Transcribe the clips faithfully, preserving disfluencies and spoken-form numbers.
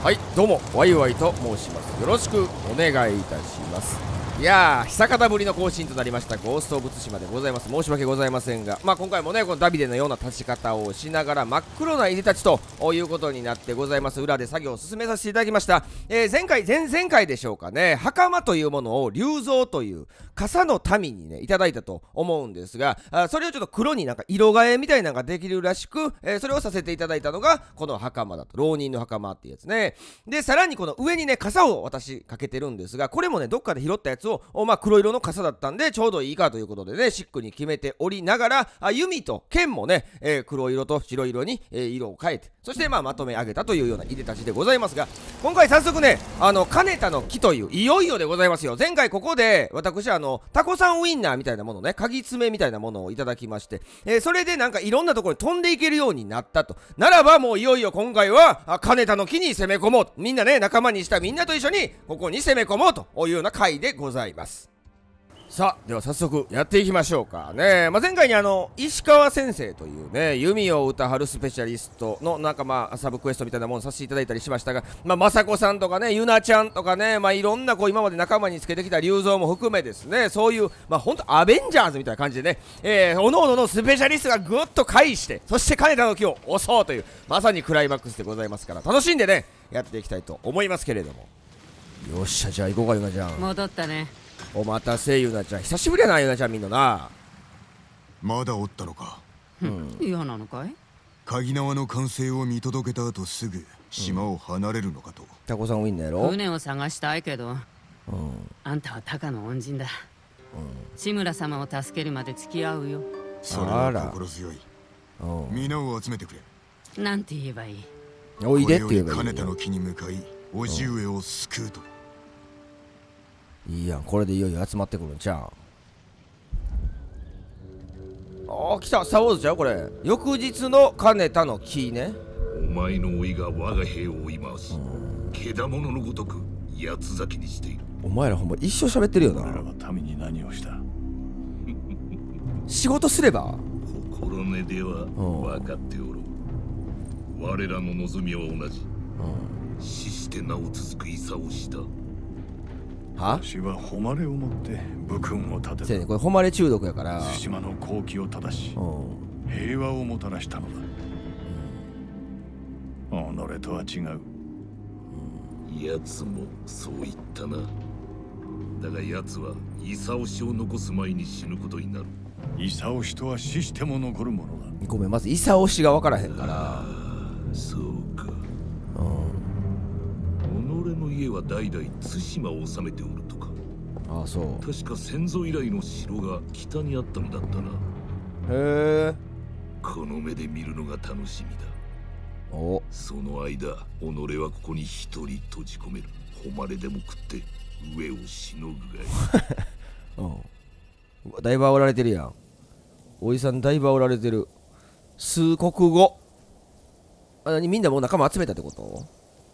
はい、どうもワイワイと申します。よろしくお願いいたします。いやー、久方ぶりの更新となりましたゴースト・オブ・ツシマでございます。申し訳ございませんが、まあ今回もねこのダビデのような立ち方をしながら真っ黒ないでたちということになってございます。裏で作業を進めさせていただきました。えー、前回前々回でしょうかね、袴というものを龍蔵という傘の民にねいただいたと思うんですが、あそれをちょっと黒になんか色替えみたいなのができるらしく、えー、それをさせていただいたのがこの袴だと、浪人の袴っていうやつね。でさらにこの上にね傘を私かけてるんですが、これもねどっかで拾ったやつをまあ黒色の傘だったんでちょうどいいかということでねシックに決めておりながら、あ弓と剣もね、えー、黒色と白色に、えー、色を変えて、そしてまあまとめ上げたというようないでたちでございますが、今回早速ねあの金田の木といういよいよでございますよ。前回ここで私あのタコさんウインナーみたいなものね、鍵爪みたいなものをいただきまして、えー、それでなんかいろんなところに飛んでいけるようになったと。ならばもういよいよ今回は金田の木に攻め込もう、みんなね仲間にしたみんなと一緒にここに攻め込もうというような回でございます。さあでは早速やっていきましょうかね。まあ、前回にあの石川先生というね弓を歌はるスペシャリストのなんかまあサブクエストみたいなものをさせていただいたりしましたが、まあ雅子さんとかねゆなちゃんとかね、まあいろんなこう今まで仲間につけてきた龍蔵も含めですね、そういうまあほんとアベンジャーズみたいな感じでね、えー、おのおののスペシャリストがぐっと返して、そして金田の木を押そうというまさにクライマックスでございますから、楽しんでねやっていきたいと思いますけれども。よっしゃ、じゃあ行こうかゆなちゃん。 戻ったね。 お待たせゆなちゃん、久しぶりやなゆなちゃん、みんなな。 まだおったのか。 うん、嫌なのかい。 鍵縄の完成を見届けた後すぐ島を離れるのかと。 タコさんウィンナーやろ。 船を探したいけど、 うん、 あんたはタカの恩人だ、うん、志村様を助けるまで付き合うよ。 それは心強い。皆を集めてくれ。 なんて言えばいい。 おいでって言えばいいよ。 金田の木に向かい叔父上を救うと。 いいやん、これでいよいよ集まってくるんちゃう。ああ来た、スターウォーズちゃうこれ。翌日の金田の木ね。 お前の甥が我が兵を追い回し、けだもののごとく八つ咲きにしている。 お前らほんま一生喋ってるよな。 俺らは民に何をした。 仕事すれば心根では分かっておろう。我らの望みは同じ。死してなお続く戦をした。 は？ 私は誉れをもって武君を立てた。 せやね、これ誉れ中毒やから。 対馬の好機を正し、平和をもたらしたのだ。己とは違う。 奴もそう言ったな。だが奴は功氏を残す前に死ぬことになる。 功氏とは死しても残るものだ。 ごめん、まず功氏が分からへんから。 そうか。己の家は代々対馬を治めておるとか。 ああそう。 確か先祖以来の城が北にあったのだったな。 へえ。 この目で見るのが楽しみだ。 お。 その間己はここに一人閉じ込める。誉れでも食って上をしのぐがいうん、だいぶ煽られてるやん。おじさんだいぶ煽られてる。数国語。あ、何みんなもう仲間集めたってこと？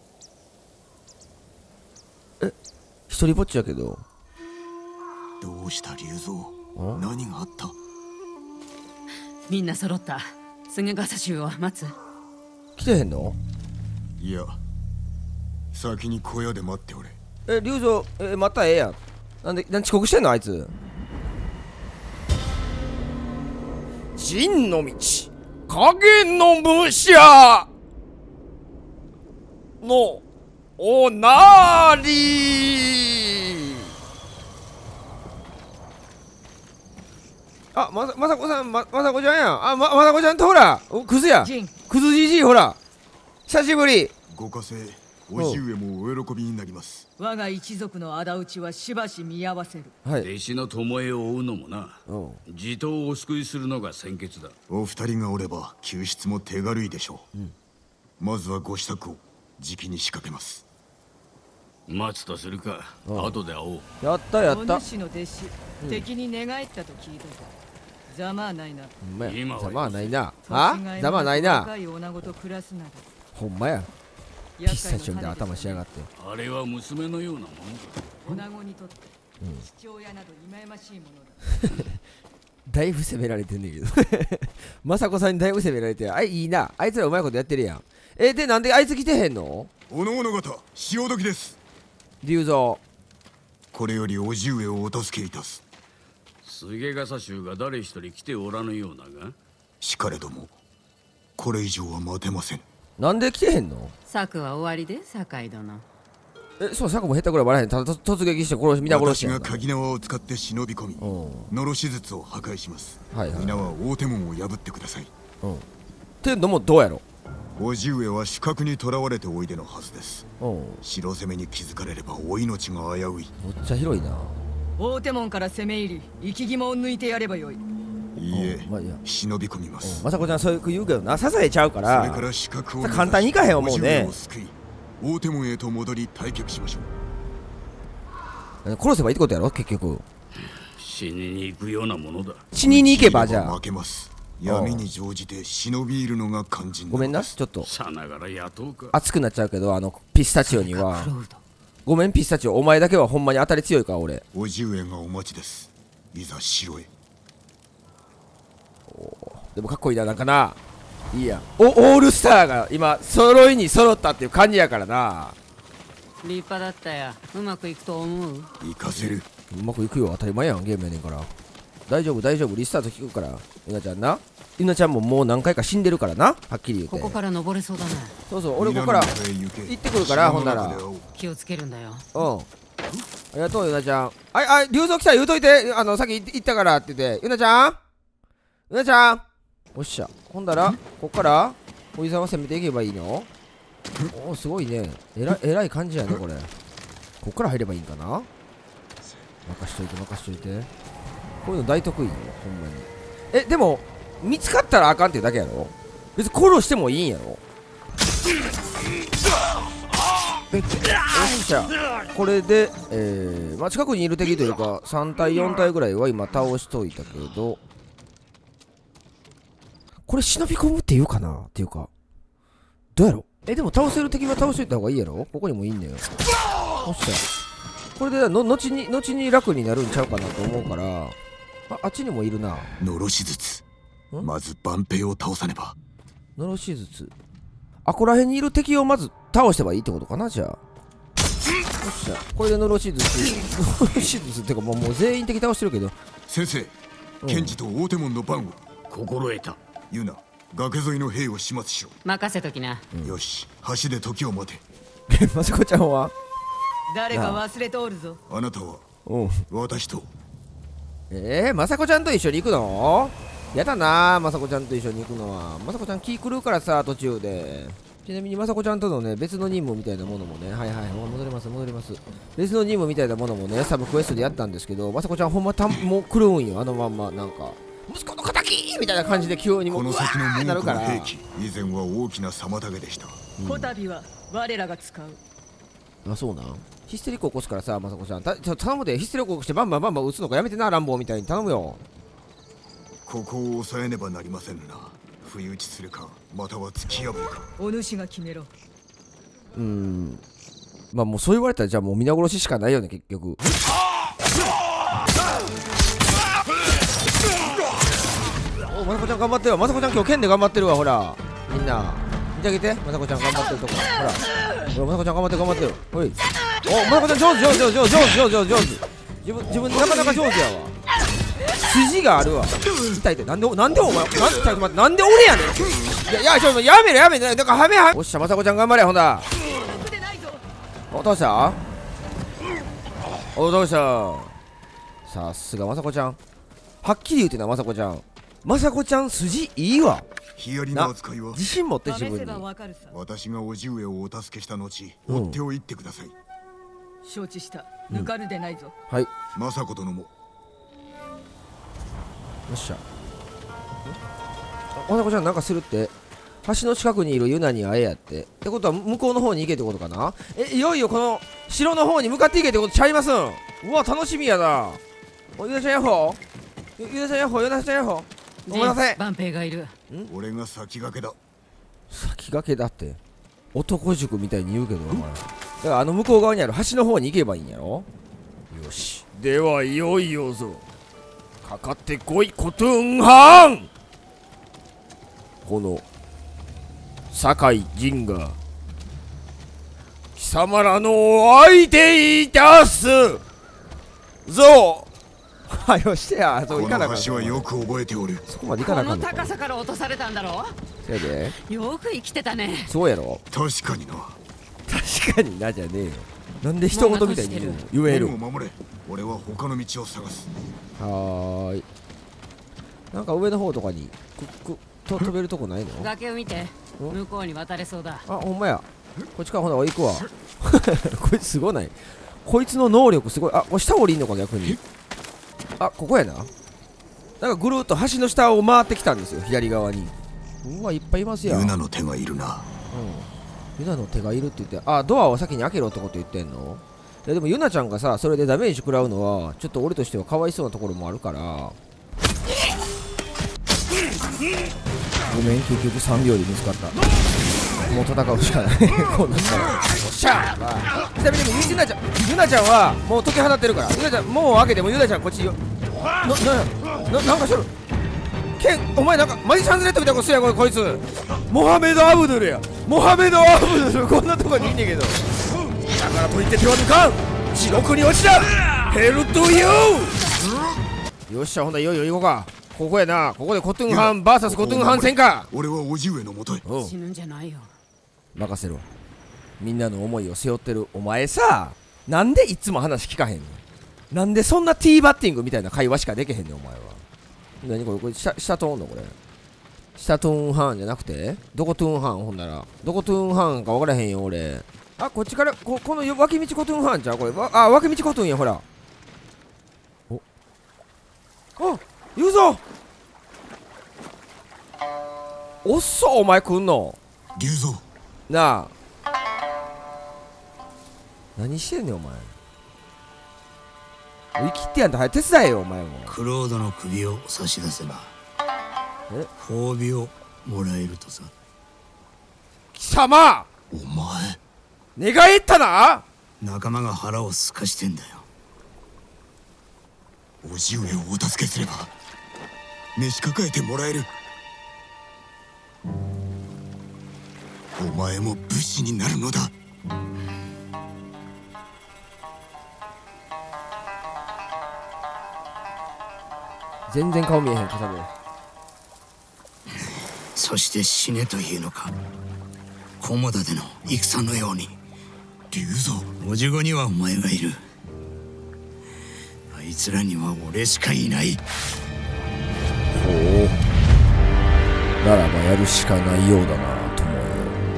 え、一人ぼっちやけど。 どうした龍蔵？何があった？ みんな揃った。すぐ笠衆を待つ。 来てへんの？ いや、先に小屋で待っておれ。 え、龍蔵、え、またええやん。なんで、なん遅刻してんのあいつ。真の道、影の武者のおなり。あ、まさ、まさこさん、ま、まさこちゃんやん。あ、ま、まさこちゃんとほら、クズや。クズじじいほら。久しぶり。 ご加勢、叔父上もお喜びになります。 我が一族の仇討ちはしばし見合わせる。 はい。 弟子の巴を追うのもな。地頭をお救いするのが先決だ。 お二人がおれば救出も手軽いでしょう。うん、まずはご支度をじきに仕掛けます。 待つとするか。後で会おう。 やったやった。 お主の弟子、うん、敵に寝返ったと聞いたぞ。ざまあないな。 今はざまあないな。あ？ざまあないな。 若い女子と暮らすなら。 ほんまや。ピッサチョみたいな頭しやがって。 あれは娘のようなものだ。女子にとって父親など忌ましいものだ。 だいぶ責められてんねんけど。雅子さんにだいぶ責められて、あいいな。あいつらうまいことやってるやん。 えでなんであいつ来てへんの？ おのおの方潮時です。 龍蔵、 これより叔父上をお助けいたす。 菅笠衆が誰一人来ておらぬようだが、 しかれどもこれ以上は待てません。 なんで来てへんの？ 策は終わりで酒井殿。 えそう策も下手ぐらい笑えへん。ただ突撃して殺し皆殺しやんか。 私が鍵縄を使って忍び込みのろし術を破壊します。 はいはい、 皆は大手門を破ってください。 うん、ってのもどうやろ？ 叔父上は死角に囚われておいでのはずです。 うん、 城攻めに気づかれればお命が危うい。 めっちゃ広いな。 大手門から攻め入り生き肝を抜いてやればよい。 いいえ、 まあいいや、 忍び込みます。 まさこちゃんそういう言うけどな、支えちゃうからそれから死角を簡単にいかへん思うね。 大手門へと戻り退却しましょう。殺せばいいってことやろ結局。 死にに行くようなものだ。 死にに行けばじゃあ負けます。闇に乗じて忍び入るのが肝心。 ごめんな、ちょっとさながら雇うか。 熱くなっちゃうけど、あのピスタチオにはごめんピスタチオ、お前だけはほんまに当たり強いから俺。 叔父上がお待ちです。いざ城へ。 でもかっこいいな、なんかな。いいや、おオールスターが今揃いに揃ったっていう感じやからな。 立派だったや。うまくいくと思う？ 行かせる。 うまくいくよ、当たり前やん、ゲームやねんから。大丈夫大丈夫、リスタート聞くから。ゆなちゃんな、ゆなちゃんももう何回か死んでるからな、はっきり言って。 ここから登れそうだね。 そうそう、俺ここから行ってくるから、ほんなら気をつけるんだよ。 うん、ありがとうゆなちゃん。あいあい、龍蔵来たら言うといて、あのさっき行ったからって言って。ゆなちゃんゆなちゃん、おっしゃ。ほんだらこっからおじさんは攻めていけばいいの？おお、すごいね。えらいえらい感じやねこれ。こっから入ればいいんかな。任しといて任しといて。こういうの大得意よほんまに。えでも見つかったらあかんっていうだけやろ。別に殺してもいいんやろ。よっしゃ。これで、えーまあ、近くにいる敵というかさん体よん体ぐらいは今倒しといたけど、これ忍び込むって言うかなっていうかどうやろ。えでも倒せる敵は倒しといた方がいいやろ。ここにもいいんだよ。よっしゃ。これでの後に後に楽になるんちゃうかなと思うから。あ, あっちにもいるな。 のろし術。まず万平を倒さねば。 のろし術。あこら辺にいる敵をまず倒してばいいってことかな。じゃあよっしゃ。これでのろし術のろし術ってかもう、もう全員敵倒してるけど。 先生、賢治と大手門の番を心得た。 ユナ、崖沿いの兵を始末しろ。 任せときな、 うん、よし、橋で時を待て。 まさこちゃんは誰か忘れておるぞ。 あなたは、 うん、 私と。 えー、まさこちゃんと一緒に行くの？やだなー、まさこちゃんと一緒に行くのは。まさこちゃん気狂うからさ、途中で。ちなみにまさこちゃんとのね、別の任務みたいなものもね、はいはい、戻ります戻ります。別の任務みたいなものもね、サブクエストでやったんですけど、まさこちゃんほんまたもう狂うんよ、あのまんま。なんか息子の敵みたいな感じで急にもうこの先のなるから。 門の兵器、以前は大きな妨げでした。 こたびは我らが使う。 あ、そうなん。ヒステリック起こすからさ、まさこちゃん、たちょ頼むで。ヒステリック起こしてバンバンバンバン撃つのかやめてな、乱暴みたいに頼むよ。 ここを抑えねばなりませんな。不意打ちするか、または突き破るか。 お主が決めろ。 うーん、まあもうそう言われたらじゃあもう皆殺ししかないよね結局。お、まさこちゃん頑張ってるわ。まさこちゃん今日剣で頑張ってるわ。ほらみんな見てあげて。まさこちゃん頑張ってるとこ。ほらほら、まさこちゃん頑張ってる頑張ってる。ほい、お、まさこちゃん上手上手上手上手上手上手上手。自分自分なかなか上手やわ。筋があるわ。痛いってなんでなんでお前なんちょっと待って、なんで俺やねん。いやいやちょっとやめろやめろ。なんかはめは。おっしゃ、まさこちゃん頑張れ。ほんだ。お、どうした？お、どうした？さすがまさこちゃん。はっきり言うてな、まさこちゃん。まさこちゃん筋いいわ。 ヒアリの扱いは自信持って自分に。 私が叔父上をお助けした後、追っておいてください。 承知した。抜かるでないぞ。 はい。 まさこ殿も。 よっしゃ。まさこちゃんなんかするって。橋の近くにいるユナに会えやって。ってことは向こうの方に行けってことかな。え、いよいよこの城の方に向かっていけってことちゃいますん。うわ、楽しみやな。お、ユナちゃんやっほー。ユナちゃんやっほー、ユナちゃんやっほー。ごめんなさい。 万平がいる。 俺が先駆けだ。 先駆けだって男塾みたいに言うけど、お前だからあの向こう側にある橋の方に行けばいいんやろ。よし、ではいよいよぞ。かかってこい、コトゥンハン。この酒井陣が貴様らの相手いたすぞ。はよしてや。そういかなかった。 この橋はよく覚えておる。 そこまでいかなかった。 この高さから落とされたんだろ。 せやで。 よく生きてたね。 そうやろ。 確かにな。 確かになじゃねえよ。なんで一言みたいに言うの。言える。 門を守れ。俺は他の道を探す。 はーい。なんか上の方とかにくくと飛べるとこないの？ 崖を見て。向こうに渡れそうだ。 あ、ほんまや。こっちからほな行くわ。こいつすごない。こいつの能力すごい。あ、これ下降りんのか逆に。あ、ここやな。なんかぐるーっと橋の下を回ってきたんですよ、左側に。うわ、いっぱいいますやん。 ユナの手がいるな。 うん。ユナの手がいるって言って、あ、ドアを先に開けろってこと言ってんの？いやでもユナちゃんがさ、それでダメージ食らうのは、ちょっと俺としてはかわいそうなところもあるから。ごめん、結局さんびょうで見つかった。もう戦うしかない。こうなったら。おっしゃー。ちなみにユナちゃん、ユナちゃんはもう解き放ってるから。ユナちゃん、もう開けてもユナちゃんこっちよ。な、な、な、なんかしろ。ケン、お前なんかマジシャンズレッドみたいなことするやん、こいつ。モハメド・アブドゥルや。モハメド・アブドゥル、こんなとこにいんねんけど。だからといって手は抜かん。地獄に落ちた。ヘルトユー。よっしゃ、ほんだいよいよ行こうか。ここやな。ここでコトゥンハン ブイエス コトゥンハン戦か。 俺は叔父上のもとへ。 死ぬんじゃないよ。 任せろ。みんなの思いを背負ってるお前さ、なんでいつも話聞かへんの？なんでそんなティーバッティングみたいな会話しかできへんねんお前は。何これ、これ下下トーンのこれ。下トゥーンハンじゃなくてどこトゥーンハンほんなら。どこトゥーンハンか分からへんよ俺。あ、こっちからこ、この脇道コトゥンハンちゃうこれ。あ、脇道コトゥンやほら。おあ、言うぞ。おっそお前来んの龍蔵なあ。何してんねんお前。生きてやんだ。早く手伝えよお前も。 クロードの首を差し出せばえ褒美をもらえるとさ。 貴様お前寝返ったな。 仲間が腹をすかしてんだよ。 叔父上をお助けすれば召し抱えてもらえる。お前も武士になるのだ。 全然顔見えへん片目。 そして死ねというのか。菰田での戦のように。 龍蔵おじごにはお前がいる。あいつらには俺しかいない。 ほうならばやるしかないようだな友よ。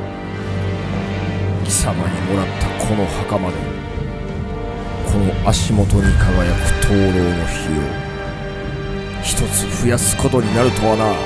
貴様にもらったこの袴でこの足元に輝く灯籠の火を一つ増やすことになるとはな。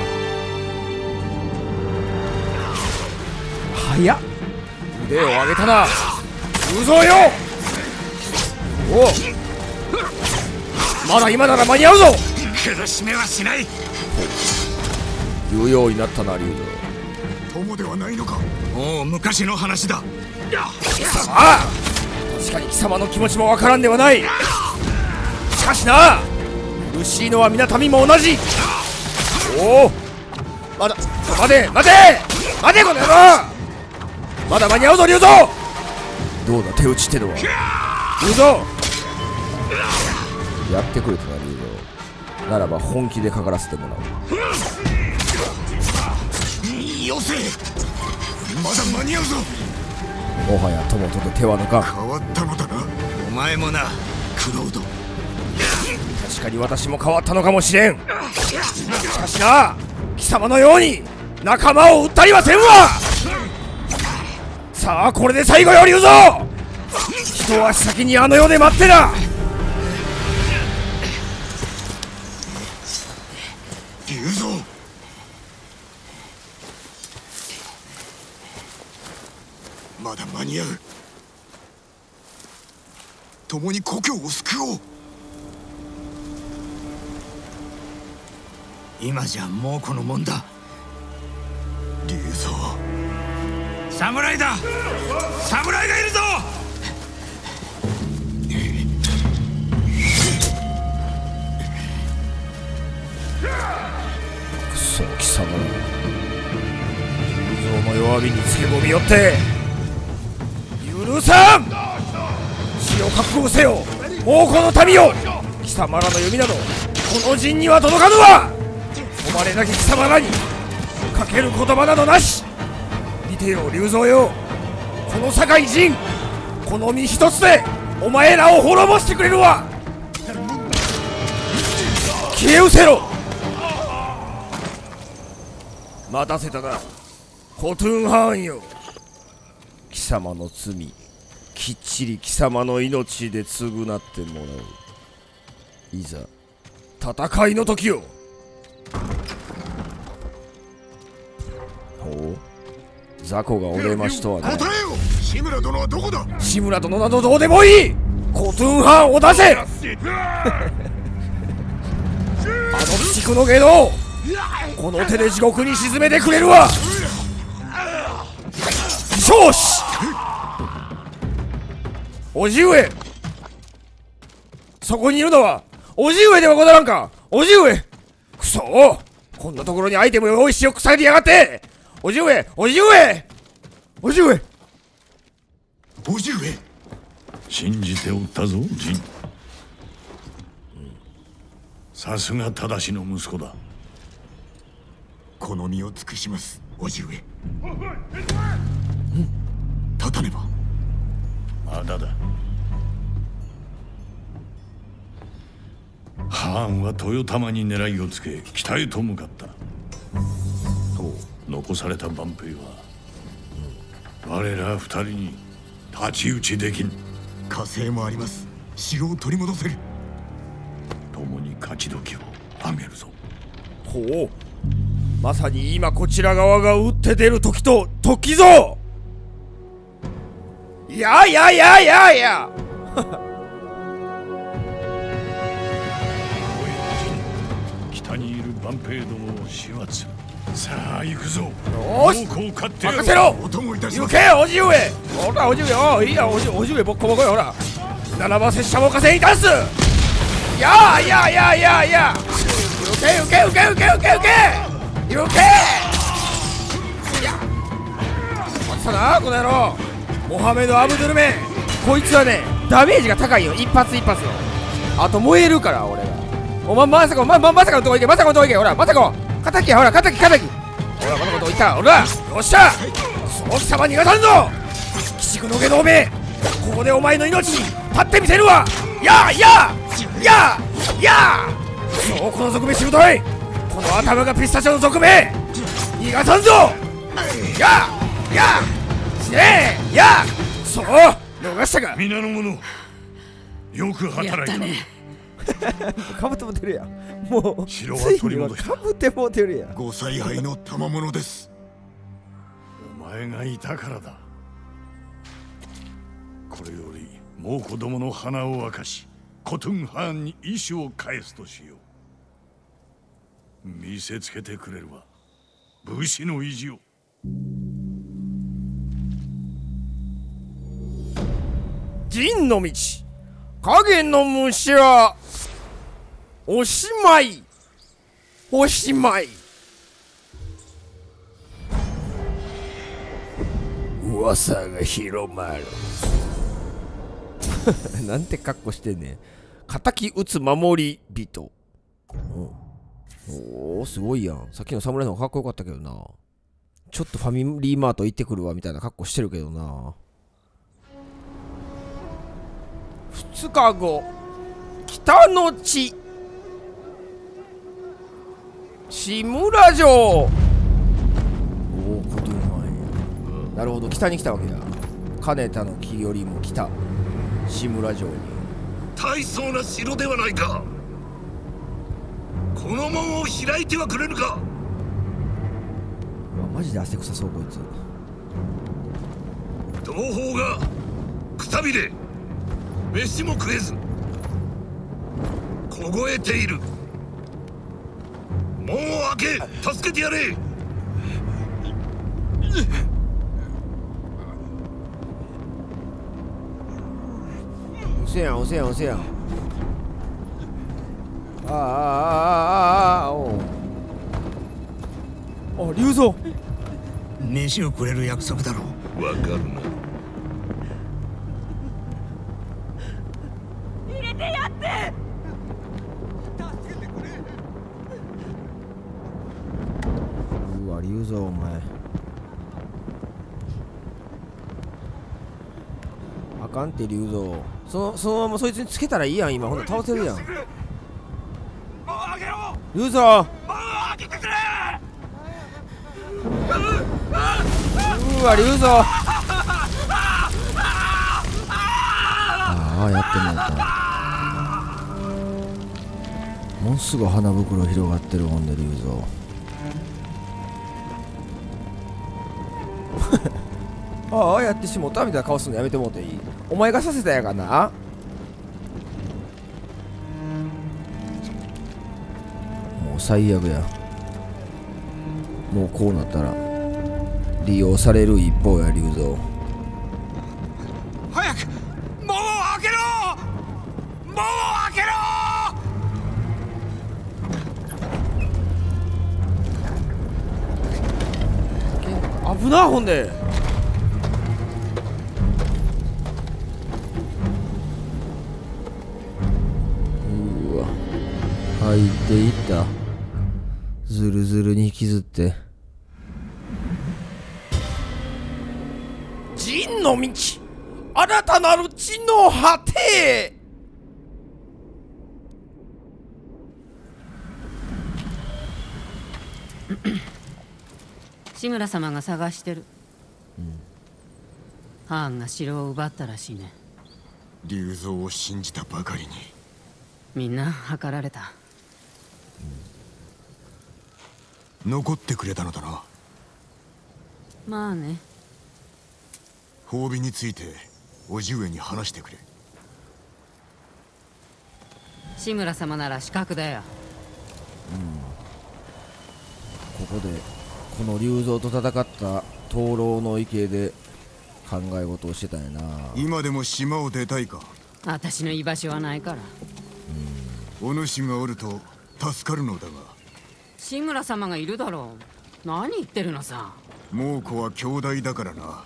早っ。腕を上げたな。行くぞよ。おうまだ今なら間に合うぞ。 苦しめはしない。 言うようになったな龍蔵。友ではないのか。 もう昔の話だ。 貴様、確かに貴様の気持ちもわからんではない。しかしな、苦しいのは皆民も同じ。おおまだ待て待て待てこの野郎。まだ間に合うぞ龍蔵。どうだ手打ちってのは。龍蔵やってくれたな龍蔵。ならば本気でかからせてもらう。 よせ。まだ間に合うぞ。 もはや友とて手は抜かん。 変わったのだな。 お前もなクロード。 確かに私も変わったのかもしれん。しかしな、貴様のように仲間を撃ったりはせんわ。さあこれで最後よ龍蔵。一足先にあの世で待ってな。 龍蔵まだ間に合う。共に故郷を救おう。 今じゃもうこのもんだ。 龍蔵侍だ。侍がいるぞ。 くそ貴様ら龍蔵の弱まみにつけ込みよって許さん。死を覚悟せよ、もうこの民よ。貴様らの読みなどこの陣には届かぬわ。誉れなき貴様らにかける言葉などなし。見てよ龍蔵よ、この堺陣、この身一つでお前らを滅ぼしてくれるわ。消え失せろ。待たせたなコトゥンハーンよ。貴様の罪きっちり貴様の命で償ってもらう。いざ戦いの時よ。ほう、雑魚がお出ましとはね。 答えよ、志村殿はどこだ。 志村殿などどうでもいい。コトゥンハーンを出せ。あの鬼畜の下道、この手で地獄に沈めてくれるわ。少子叔父上、そこにいるのは叔父上ではござらんか。叔父上、くそー、こんなところにアイテムを用意しよくされてやがって。叔父上、叔父上、叔父上、 叔父上、 信じておったぞジン。さすが正しの息子だ。 この身を尽くします叔父上。立たねば。 まだだ。ハーンは豊玉に狙いをつけ北へと向かった。残された万兵は、我ら二人に太刀打ちできん。 火星もあります。城を取り戻せる。 共に勝ち時をあげるぞ。 ほう、まさに今こちら側が打って出る時と時ぞ。いやいやいやいやいや北にいる万兵どもを始末。さあ行くぞ。 よーし、 こう勝って任せろ。 お供いたし行ますけ叔父上。ほら叔父上、おいいや叔父叔父上、ボッコボコよ。ほらならば拙者も加勢いたす。いやいやいやいやいや、受け受け受け受け受け受け受け。いや待ったなこの野郎、モハメド・アブドゥルメン。こいつはねダメージが高いよ、一発一発よ。あと燃えるから俺が。お前まさかまままさかのとこ行け、まさかのとこ行け。ほらまさか敵や、ほら敵敵。ほらまさかのとこ行った。ほらよっしゃ、その貴様逃がさんぞ。鬼畜の下道め、ここでお前の命に立ってみせるわ。やあやあやあやあ、そうこの賊めしぶとい、この頭がピスタチオの賊め、逃がさんぞ。やあやあ死ねえ。やあ、そう逃したか。 皆の者、よく働いた。 やったね。 かぶってもてるやん。もう城は取り戻した。 かぶってもてるやん。 ご采配の賜物です。 お前がいたからだ。これよりもう子供の鼻を明かし、コトゥンハーンに意志を返すとしよう。見せつけてくれるわ、武士の意地を。 陣の道、影の虫はおしまい、おしまい。噂が広まるなんて格好してんねん。敵討つ守り人。おお、すごいやん。さっきの侍の方がかっこよかったけどな。ちょっとファミリーマート行ってくるわみたいな格好してるけどな。二日後、北の地志村城。おお、コトゥンハーン。なるほど、北に来たわけだ。金田の木よりも北、志村城に。 大層な城ではないか。この門を開いてはくれぬか。 うわマジで汗臭そうこいつ。 同胞がくたびれ飯も食えず凍えている。門を開け助けてやれ。 うせやんうせやんうせやん。ああああああ、おう。あ、龍蔵飯をくれる約束だろう。 わかるな。 入れてやって。 うわ龍蔵お前あかんって龍蔵。そのそのままそいつにつけたらいいやん。今ほんと倒せるやん。龍蔵うわ龍蔵ああやってもうた。もうすぐ花袋広がってるほんで龍蔵ああやってしもたみたいな顔すんのやめてもうていい。お前がさせたやがな。もう最悪や。もうこうなったら利用される一方や龍蔵。 早く門を開けろ。門を開けろ。 危なほんで。うわ入っていった。ずるずるに引きずって陣の道新たなる地の果て。 志村様が探してる、うん、ハーンが城を奪ったらしいね。 龍蔵を信じたばかりにみんな計られた、 うん、残ってくれたのだな。 まあね。 褒美について叔父上に話してくれ。 志村様なら資格だよ、 うん、ここでこの龍蔵と戦った灯籠の池で考え事をしてたんやな。 今でも島を出たいか。 私の居場所はないから。 お主がおると助かるのだが。 志村様がいるだろう。何言ってるのさ。 猛虎は兄弟だからな。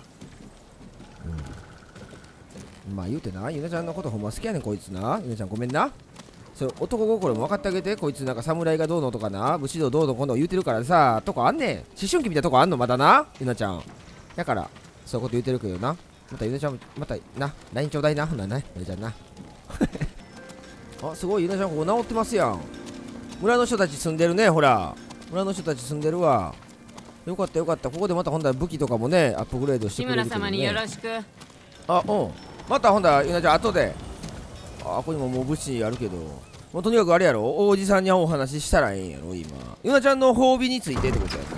うん、まあ言うてな、ゆなちゃんのことほんま好きやねんこいつな。ゆなちゃんごめんな。それ男心も分かってあげて。こいつなんか侍がどうのとかな、武士道どうのこうの言うてるからさ、とこあんねん。思春期みたいなとこあんのまだな、ゆなちゃん。だからそういうこと言うてるけどな。またゆなちゃんまたな ライン ちょうだいな。ほんならねゆなちゃんなあすごいゆなちゃんここ治ってますやん。村の人たち住んでるね。ほら村の人たち住んでるわ。よかったよかった。ここでまたほんだら武器とかもねアップグレードしてくれるけど、ね、 志村様によろしく。 あうんまたほんだらゆなちゃん後で。あここにももう武士あるけど、もうとにかくあれやろ、王子さんにお話ししたらええんやろ今。ゆなちゃんの褒美についてってことや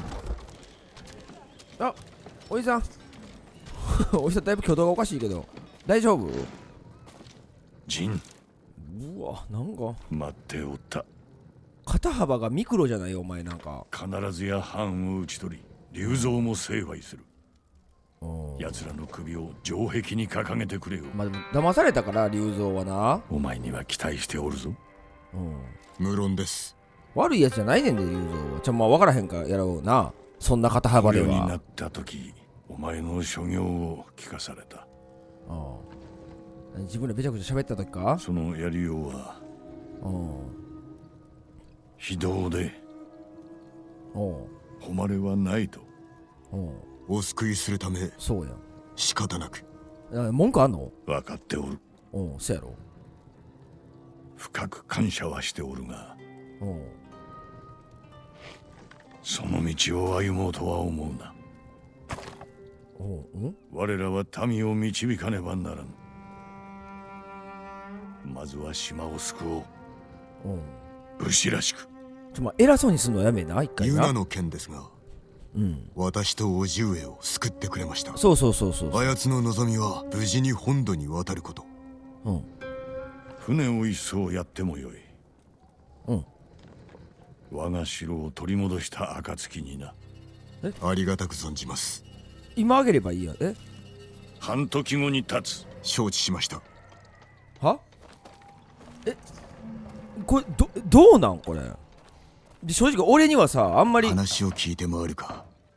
った。あおじさんおじさんだいぶ挙動がおかしいけど大丈夫？ ジン。 うわなんか待っておった。 肩幅がミクロじゃないお前。なんか必ずや藩を討ち取り龍蔵も成敗する。奴らの首を城壁に掲げてくれよ。 まあでも騙されたから龍蔵はな。 お前には期待しておるぞ。 うん無論です。 悪いやつじゃないねんで龍蔵は。ちょまあ分からへんからやろうな。そんな肩幅では。 捕虜になった時お前の所業を聞かされた。 ああ自分でべちゃくちゃ喋った時か。 そのやりようは非道で誉れはないと。 お救いするためそうや仕方なく。 文句あんの？ 分かっておる。 うんそやろ。 深く感謝はしておるがその道を歩もうとは思うな。我らは民を導かねばならん。まずは島を救おう。武士らしく。 ちょま偉そうにすんのやめな一回な。 ユナの件ですが、うん、私と叔父上を救ってくれました。 そうそうそうそう。 あやつの望みは無事に本土に渡ること。 うん船を一艘やってもよい。 うん我が城を取り戻した暁にな。 えありがたく存じます。 今あげればいいや。え半時後に立つ。 承知しました。 はえこれどどうなんこれ。で正直俺にはさあんまり話を聞いて回るか。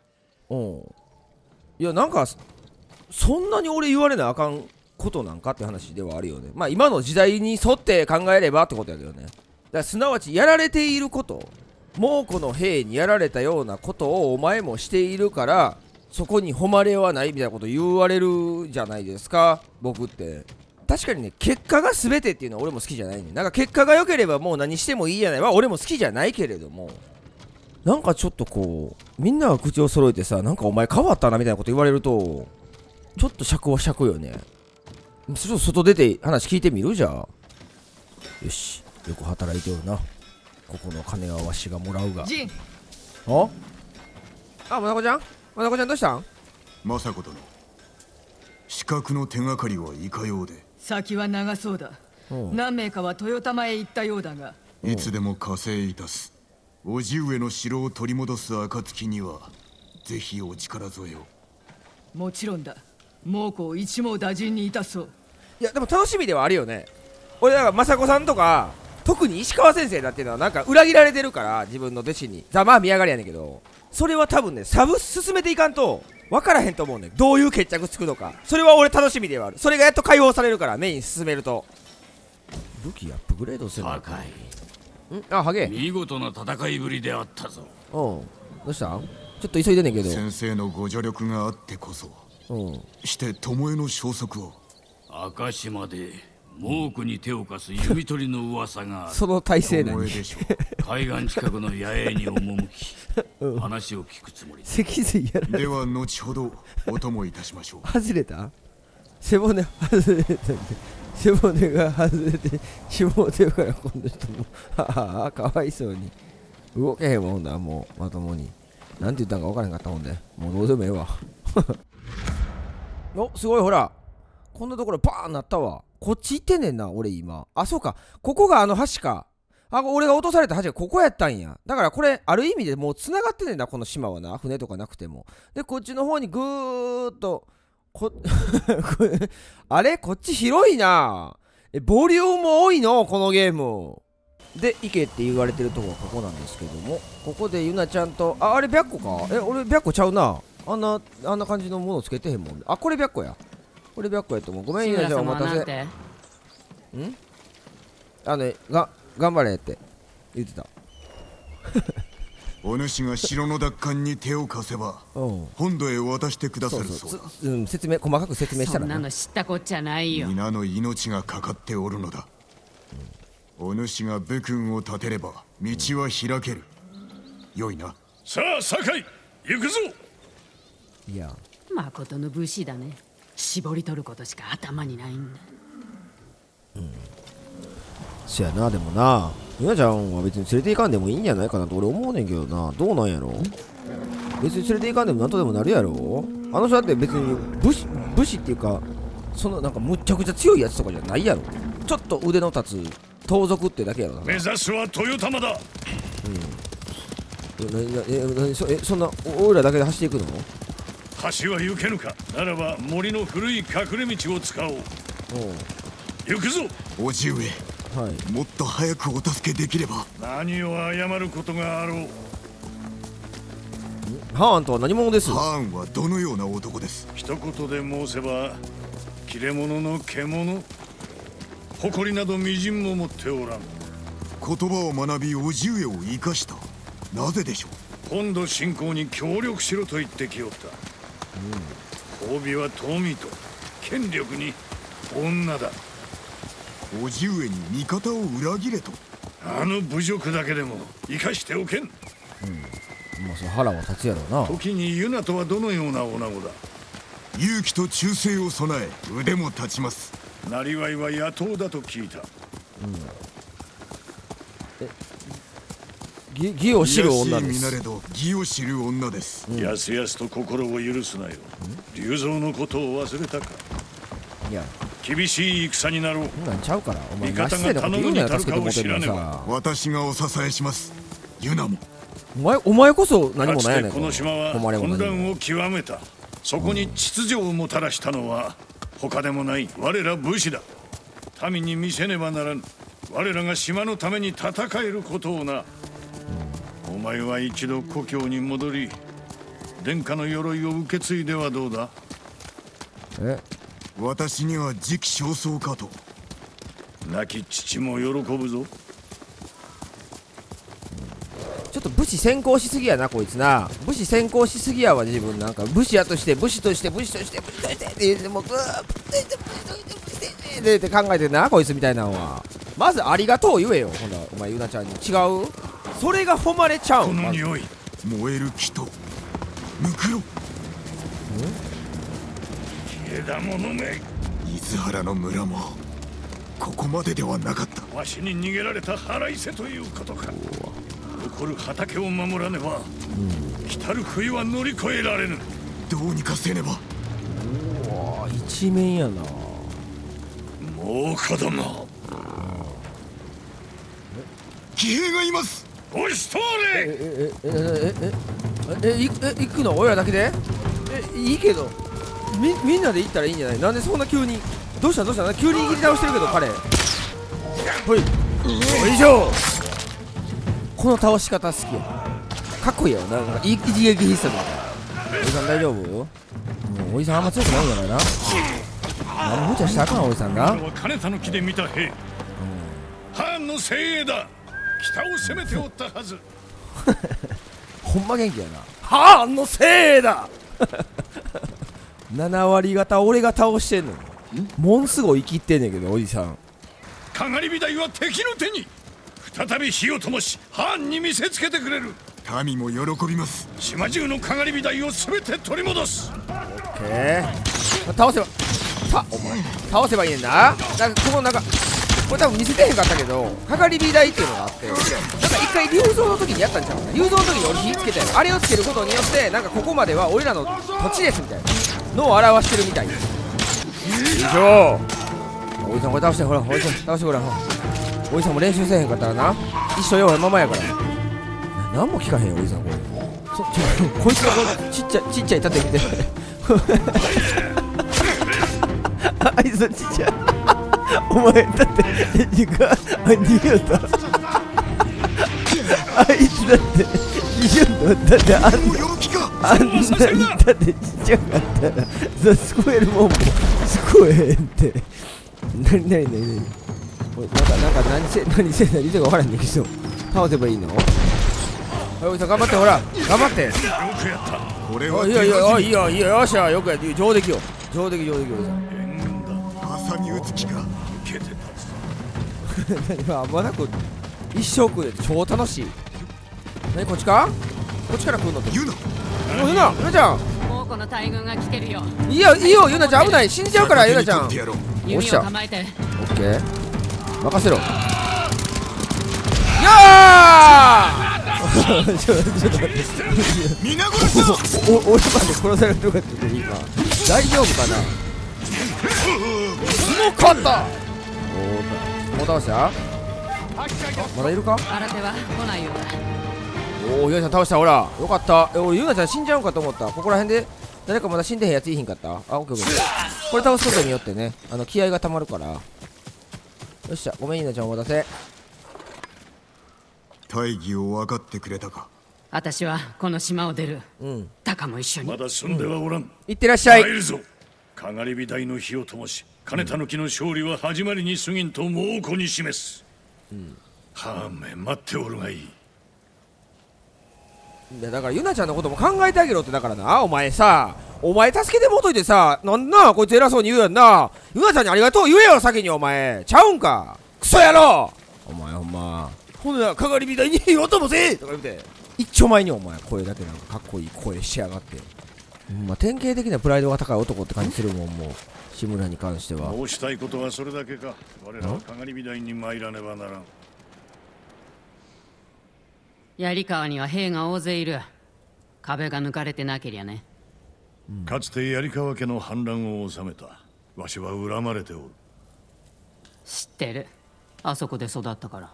うんいやなんかそんなに俺言われなあかんことなんかって話ではあるよね。まあ今の時代に沿って考えればってことやけどね。だからすなわちやられていること、猛虎の兵にやられたようなことをお前もしているからそこに誉れはないみたいなこと言われるじゃないですか僕って。確かにね、結果が全てっていうのは俺も好きじゃないね。なんか結果が良ければもう何してもいいじゃないは俺も好きじゃないけれども、なんかちょっとこうみんなが口を揃えてさ、なんかお前変わったなみたいなこと言われるとちょっと尺は尺よね。ちょっと外出て話聞いてみるじゃあ。よし、よく働いておるな。ここの金はわしがもらうが。 ジン。 ああ、まなこちゃんまなこちゃんどうしたん？ 政子殿、資格の手がかりはいかようで。 先は長そうだ。何名かは豊玉へ行ったようだが、 いつでも加勢いたす。叔父上の城を取り戻す暁にはぜひお力添えを。 もちろんだ。猛虎を一網打尽にいたそう。 いやでも楽しみではあるよね。俺だから雅子さんとか特に石川先生だっていうのはなんか裏切られてるから、自分の弟子にざまあ見やがりやねんけど、それは多分ねサブ進めていかんと分からへんと思うねん。どういう決着つくのか。それは俺楽しみではある。それがやっと解放されるからメイン進めると。武器アップグレードするのか。んあハゲ見事な戦いぶりであったぞ。 うんどうしたん？ちょっと急いでんねんけど。 先生のご助力があってこそ。 うんして巴の消息を。 明石まで猛虎に手を貸す弓取りの噂がある。 その体勢何？ でしょう。 海岸近くの野営に赴き、うん、話を聞くつもりだ。 脊髄やられ。 では後ほどお供いたしましょう。 外れた？背骨外れたんで、背骨が外れてしもうてるからこの人もはあかわいそうに動けへんもんだ。もうまともになんて言ったんか分からへんかったもんで、もうどうでもええわおすごいほらこんなところパーンなったわ。こっち行ってんねんな俺今。あそうか、ここがあの橋か。あ俺が落とされた橋がここやったんや。だからこれある意味でもう繋がってんねんなこの島はな。船とかなくても。でこっちの方にぐーっとこあれこっち広いな。えボリューム多いのこのゲームで。行けって言われてるとこはここなんですけども、ここでゆなちゃんとああれ白虎か。え俺白虎ちゃうな。あんなあんな感じのものつけてへんもん。あこれ白虎や。これ白虎やと思う。ごめんゆなちゃんお待たせ。んあのねが頑張れって言ってたお主が城の奪還に手を貸せば本土へ渡してくださるそうだ。 うん、説明細かく説明したらそんなの知ったこっちゃないよ。 皆の命がかかっておるのだ、うん、お主が武君を立てれば道は開ける、うん、よいな。 さあ酒井行くぞ。 いや誠の武士だね。絞り取ることしか頭にないんだ。 うんそやな。でもなゆなちゃんは別に連れて行かんでもいいんじゃないかなと俺思うねんけどな。どうなんやろ。別に連れて行かんでもなんとでもなるやろ。あの人だって別に武士武士っていうかそのなんかむっちゃくちゃ強いやつとかじゃないやろ。ちょっと腕の立つ盗賊ってだけやろな。 目指すは豊玉だ。 うんななえそえそんなお俺らだけで走っていくの？ 橋は行けぬか。ならば森の古い隠れ道を使おう。おう行くぞ。 叔父上、はい、もっと早くお助けできれば。 何を謝ることがあろう。 ハーンとは何者です？ ハーンはどのような男です？ 一言で申せば切れ者の獣、誇りなどみじんも持っておらん。 言葉を学び叔父上を生かした。なぜでしょう。本土侵攻に協力しろと言ってきよった。うん、褒美は富と権力に女だ。 叔父上に味方を裏切れと。 あの侮辱だけでも生かしておけん。うん、 まあその腹は立つやろうな。 時にユナとはどのような女子だ。 勇気と忠誠を備え腕も立ちます。 なりわいは野党だと聞いた。うん、 え義義を知る女です。 見なれど義を知る女です。 やすやすと心を許すなよ。龍蔵のことを忘れたか。 いや厳しい戦になろう。 なんちゃうからお前味方が頼むに足るかを知らねば。 私がお支えします。ユナもお前お前こそ何もないやねん。 この島は混乱を極めた。そこに秩序をもたらしたのは他でもない我ら武士だ。民に見せねばならぬ。我らが島のために戦えることをな。お前は一度故郷に戻り殿下の鎧を受け継いではどうだ。 え、 私には時期尚早かと。 亡き父も喜ぶぞ。 ちょっと武士先行しすぎやなこいつな。武士先行しすぎやわ。自分なんか武士やとして武士として武士として武士としてって言ってもうずーっと武士として武士として武士としてって考えてるなこいつみたいなのは。まずありがとう言えよ。ほんなお前ゆなちゃんに違う。それが誉れちゃう。 この匂い、 燃える木とムクロ。 消えだ者め。 伊豆原の村もここまでではなかった。 わしに逃げられた腹いせということか。残る畑を守らねば、うん、来たる冬は乗り越えられぬ。 どうにかせねば。 うわ一面やな。 もう子供。 騎兵がいます。 押し通れ。 ええええええええ行くの俺らだけで。えいいけどみみんなで行ったらいいんじゃない。なんでそんな急に。どうしたどうした急に握り倒してるけど彼。ほいよいしょ。この倒し方好きや。かっこいいよ。なんか一撃必殺だ。おじさん大丈夫。もうおじさんあんま強くないんじゃないな。何も無茶したらあかんおじさんが。 金田の木で見た兵、ハーンの精鋭だ。北を攻めておったはず。 ほんま元気やな。ハーンの精鋭だ。なな割方俺が倒してんの。もんすごい生きってんねんけどおじさん。 かがり火台は敵の手に。再び火を灯しハーンに見せつけてくれる。 民も喜びます。 島中のかがり火台を全て取り戻す。 オッケー。倒せばたお前倒せばいいねんな。なんかここなんかこれ多分見せてへんかったけどかがり火台っていうのがあって、なんか一回竜蔵の時にやったんちゃうかな。竜蔵の時に俺火つけたよ。あれをつけることによってなんかここまでは俺らの土地ですみたいなのを表してるみたいです。よいしょ。おじさんこれ倒してほらおじさん倒してほら。おじさんも練習せえへんかったらな一緒よままやから何も聞かへんよおじさんこれ。そちょこいつのこのちっちゃいちっちゃい盾見て。あいつちっちゃい。お前だって逃が逃げた。あいつだって逃げた。だってあんなあんなにだってちっちゃかったらさ救えるもんも救えへんって。なになになになに。なんかなんか何せ何せ何せか分からんねんけど倒せばいいの。おいさん頑張ってほら頑張って。よくやった。 これはいやいやいいよいいよよっしゃよくやって上出来よ上出来上出来おじさん。 援軍だ。 挟み撃つ気か。 受けて立つ。 あまだこ一生食うで超楽しい。何こっちかこっちから来るのって。 ユナおゆなゆなちゃん猛虎の大軍が来てるよ。 いいよいいよゆなちゃん危ない死んじゃうからゆなちゃん。オッケ弓を構えて。 ー任せろ。やーちょっと待って皆殺しだ。 おお俺まで殺されるとかって言って今大丈夫かな。もう勝ったおお倒した。まだいるか。 新手は来ないようだ。 おおゆなちゃん倒したほらよかった。え俺ゆなちゃん死んじゃうんかと思った。ここら辺で誰かまだ死んでへんやついひんかった。あオッケーオッケー。これ倒すことによってねあの気合がたまるから。よっしゃごめんゆなちゃんお待たせ。 大義を分かってくれたか。 私はこの島を出る。 うんタカも一緒に。 まだ住んではおらん。 いってらっしゃい。 帰るぞ。かがり火台の火を灯し金田の木の勝利は始まりに過ぎんと猛虎に示す。はあめ待っておるがいい。 いやだからゆなちゃんのことも考えてあげろってだからな。お前さお前助けてもうといてさなんなこいつ偉そうに言うやんな。ゆなちゃんにありがとう言えよ先にお前ちゃうんかクソ野郎お前ほんまほんならかがり火台に火を灯せとか言うて一丁前にお前声だけなんかかっこいい声しやがって。まあ典型的なプライドが高い男って感じするもんもう志村に関しては。 申したいことはそれだけか。我らはかがり火台に参らねばならん。 槍川には兵が大勢いる。壁が抜かれてなけりゃね。 かつて槍川家の反乱を収めたわしは恨まれておる。 知ってる。あそこで育ったから。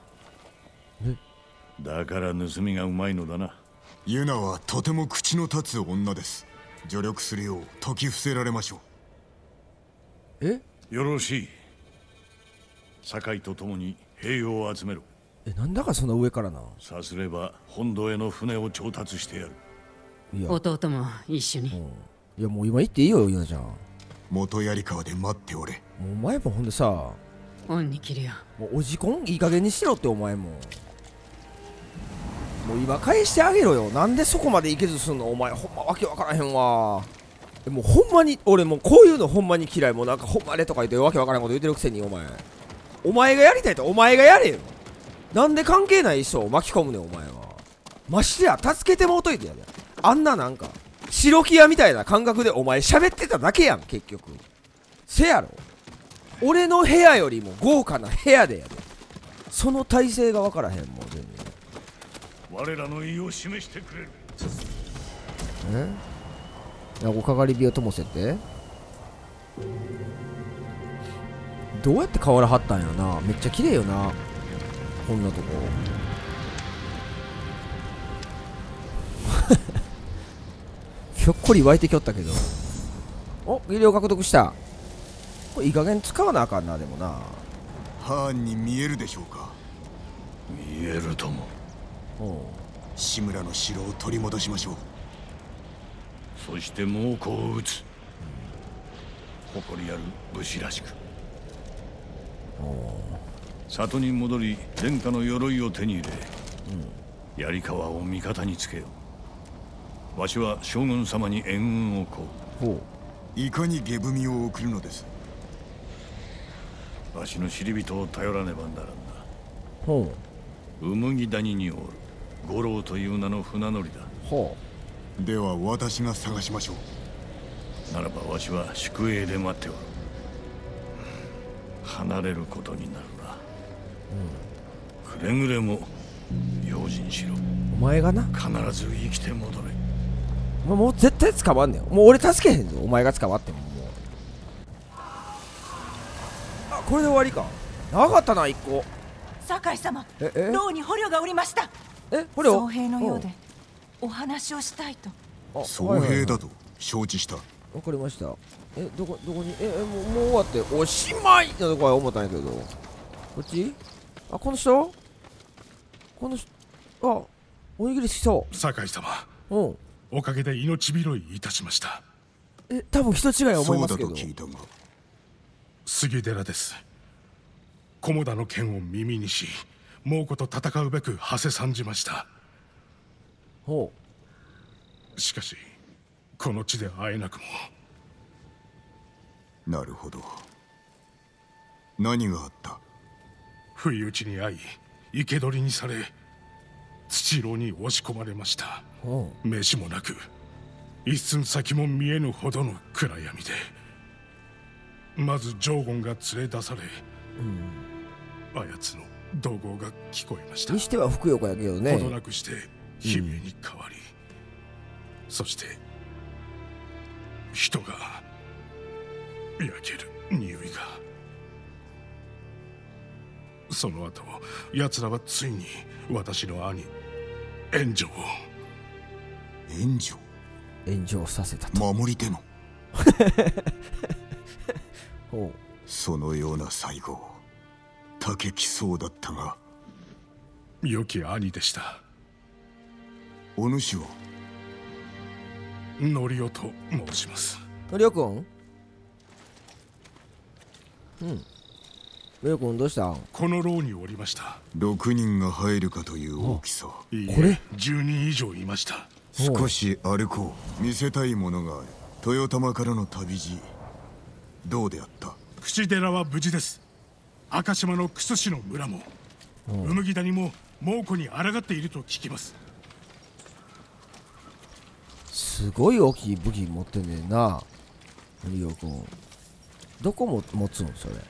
だから盗みがうまいのだな。 ユナはとても口の立つ女です。助力するよう説き伏せられましょう。えよろしい。堺と共に兵を集めろ。 えなんだかその上からな。 さすれば本土への船を調達してやる。 いや、 弟も一緒に。 いやもう今行っていいよゆなちゃん。 元槍川で待っておれ。 もうお前もほんでさ、 恩に切るよ。 もうおじこんいい加減にしろって。お前ももう今返してあげろよ。なんでそこまでいけずすんのお前。ほんまわけわからへんわ。えもうほんまに俺もうこういうのほんまに嫌い。もうなんかほんまねとか言ってわけわからんこと言ってるくせにお前お前がやりたいとお前がやれよ。なんで関係ない人を巻き込むねんお前は。ましてや助けてもうといてやで。あんななんか白木屋みたいな感覚でお前喋ってただけやん結局。せやろ。俺の部屋よりも豪華な部屋でやで。その体勢が分からへんもん全然。 我らの意を示してくれる。 え名護かがり火をともせてどうやって瓦張ったんやな。めっちゃ綺麗よなこんなとこひょっこり湧いてきよったけど。お技量獲得した。これいい加減使わなあかんな。でもなハーンに見えるでしょうか。 見えるとも。 おう志村の城を取り戻しましょう。 そして猛虎を撃つ。誇りある武士らしく。里に戻り殿下の鎧を手に入れ、うん、槍川を味方につけよう。わしは将軍様に援軍をこう。 ほう。いかに下踏みを送るのです。 わしの知り人を頼らねばならんな。 ほう。麦谷におる五郎という名の船乗りだ。 ほう。では私が探しましょう。ならばわしは宿営で待っておる。離れることになるな。うん、くれぐれも用心しろ。 お前がな必ず生きて戻れ。 もう、もう絶対捕まんねん。もう俺助けへんぞお前が捕まっても。もうあこれで終わりか。長かったな一個。 酒井様、 ええ牢に捕虜がおりました。 え捕虜僧兵のようでお話をしたいと。 う。僧兵だと承知した。 わかりました。えどこどこにええもうもう終わっておしまいのとこは思ったんやけど。こっちあこの人この人あおにぎり好きそう。 酒井様、 うんおかげで命拾いいたしました。 え多分人違いは思いますけど。 そうだと聞いたが。 杉寺です。菰田の剣を耳にし猛虎と戦うべく馳せ参じました。 ほう。しかしこの地で会えなくも。 なるほど。何があった。 不意打ちに遭い生け捕りにされ土牢に押し込まれました。飯もなく一寸先も見えぬほどの暗闇でまずジョーゴンが連れ出され、うん、あやつの怒号が聞こえました。 にしてはふくよかやけどね。 ほどなくして悲鳴に変わり、うん、そして人が焼ける匂いが。その後奴らはついに私の兄炎上を。 炎上炎上させたと。 守り手のほう。 そのような最後竹きそうだったが。 良き兄でした。 お主はのりおと申します。 のりおくんうんのりおくんどうしたん。 この牢におりました。 ろくにんが入るかという大きさ。 いいえ、 これじゅうにん以上いました。 少し歩こう。見せたいものがある。豊玉からの旅路どうであった。 櫛寺は無事です。赤島の楠氏の村もうむぎ谷も猛虎に抗っていると聞きます。 すごい大きい武器持ってんねんなのりおくん。どこも持つんそれ。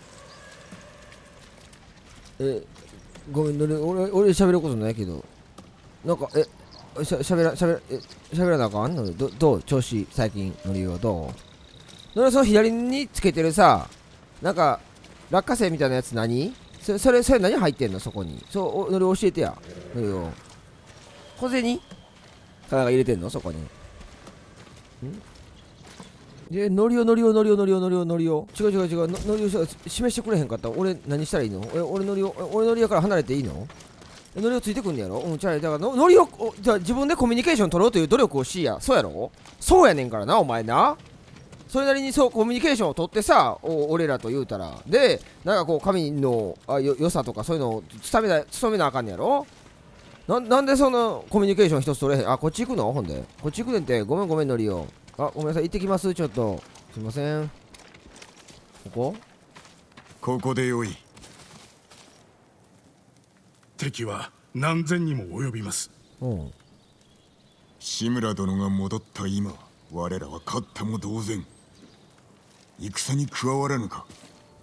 えごめんのり俺俺喋ることないけどなんかえしゃ喋ら喋らえ喋らなあかんの。どどう調子最近のりおどう。のりその左につけてるさなんか落花生みたいなやつ何それそれそれ何入ってんのそこに。そうのり教えてやのりお。小銭かなんか入れてんのそこに。んでのりおのりおのりおのりおのりおのりお違う違う違うののりお示してくれへんかったら俺何したらいいの。俺俺のりお俺のりおから離れていいの。 ノリオついてくんねやろ。うん、じゃあだからのノリオじゃあ自分でコミュニケーション取ろうという努力をしいや。そうやろ。そうやねんからなお前な。それなりにそうコミュニケーションを取ってさ、お俺らと言うたらでなんかこう神のあよ良さとかそういうのを伝めな伝めなあかんねやろ。ななんでそのコミュニケーション一つ取れへん。あ、こっち行くの。ほんでこっち行くねんって。ごめんごめんノリオ。あ、ごめんなさい、行ってきます。ちょっとすいません。ここここでよい。 敵は何千にも及びます。 うん。 志村殿が戻った今、我らは勝ったも同然。戦に加わらぬか。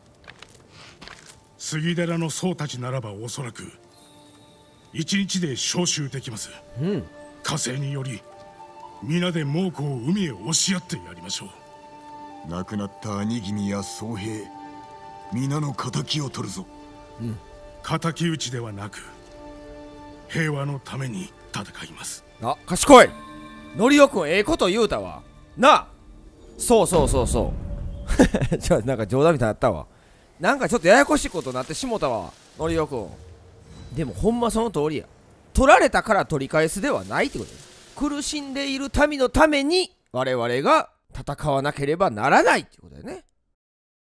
杉寺の僧たちならばおそらく一日で召集できます。 うん。 火星により皆で猛虎を海へ押し合ってやりましょう。亡くなった兄君や僧兵皆の仇を取るぞ。 うん。 敵討ちではなく平和のために戦います。 あ、賢い。ノリオくんええこと言うたわなあ。そうそうそうそうちょなんか冗談みたいになったわ。なんかちょっとややこしいことになってしもたわノリオくん。でもほんまその通りや。取られたから取り返すではないってことです。苦しんでいる民のために我々が戦わなければならないってことだよね。